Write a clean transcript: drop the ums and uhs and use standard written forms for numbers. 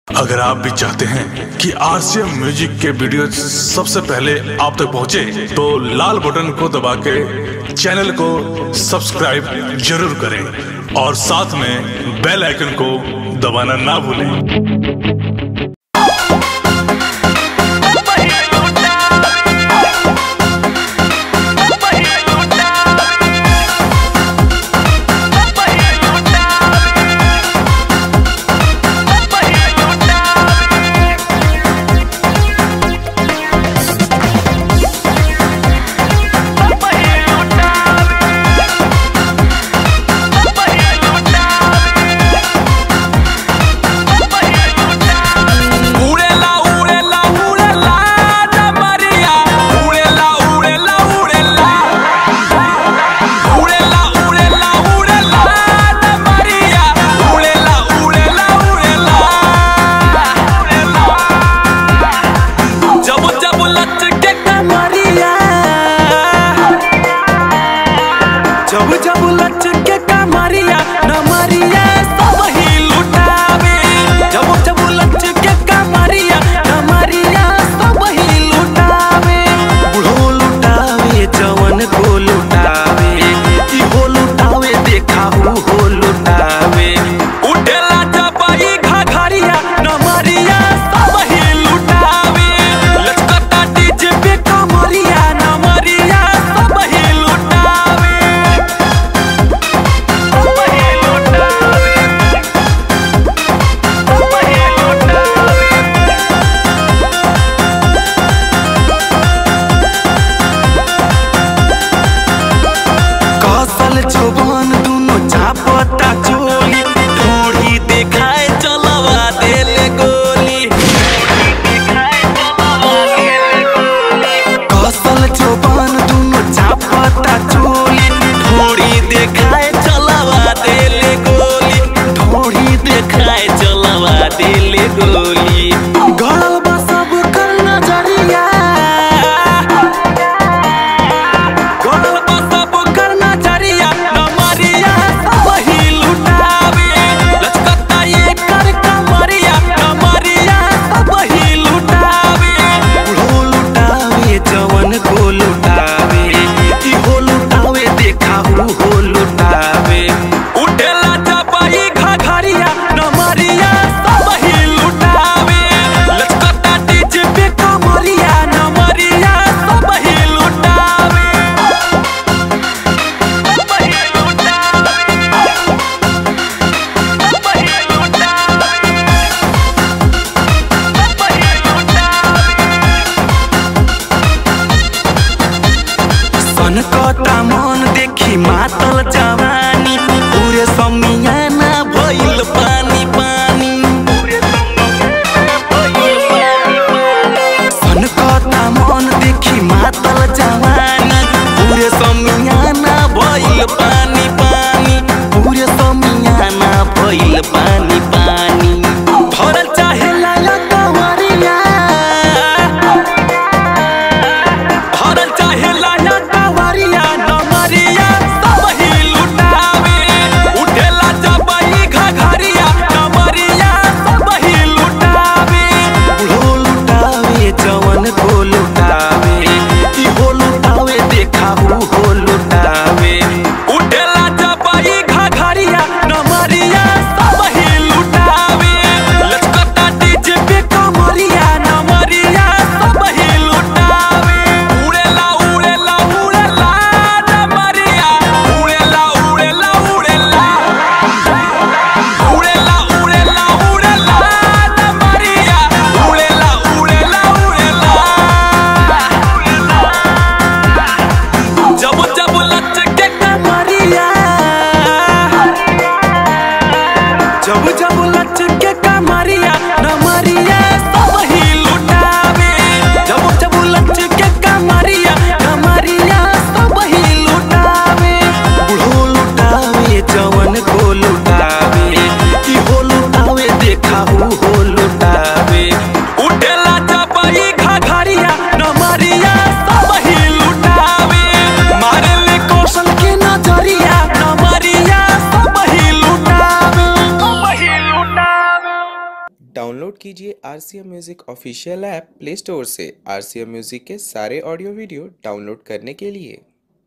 अगर आप भी चाहते हैं कि आरसीएम म्यूजिक के वीडियो सबसे पहले आप तक पहुंचे, तो लाल बटन को दबा के चैनल को सब्सक्राइब जरूर करें और साथ में बेल आइकन को दबाना ना भूलें। जब जब लच के कमरिया नमरिया सब ही लुटावे, जब जब लच के कमरिया नमरिया सब ही लुटावे। बूढ़ो लुटावे जवन को लुटावे, इहो लुटावे देखा हो लुटावे। उठेला जबई घघरिया नमरिया सब ही लुटावे, लचकता डीजे पे कमरिया नमरिया सब ही लुटावे। जुबान दोनों चापता चोली, ढूढ़ी देखाए चलवा देले गोली। कसल जुबान दोनों चापता चोली, ढूढ़ी देखाए चलवा देले गोली, ढूढ़ी देखाए चलवा देले गोली। गड़ल बा सब कर नजरिया, गड़ल बा सब कर नजरिया नमरिया सब ही लुटावे, लचकता ये कर कमरिया नमरिया सब ही लुटावे। बूढ़ो लुटावे जवन को लुटावे, इहो लुटावे देखा हो लुटावे। उठेला जबई घघरिया नमरिया सब ही लुटावे, लचकता डीजे पे कमरिया नमरिया सब ही लुटावे। सनकता मन देखी मातल जवानी, पूरे समियाना भइल पानी पानी। सनकता मन देखी मातल जवानी, पूरे समियाना भइल पानी पानी, पूरे समियाना भइल पानी पानी। भरल चाहे लाया कंवरिया, भरल चाहे लाया कंवरिया नमरिया सब ही कीजिए RCM music official app play store से RCM म्यूजिक के सारे ऑडियो वीडियो डाउनलोड करने के लिए।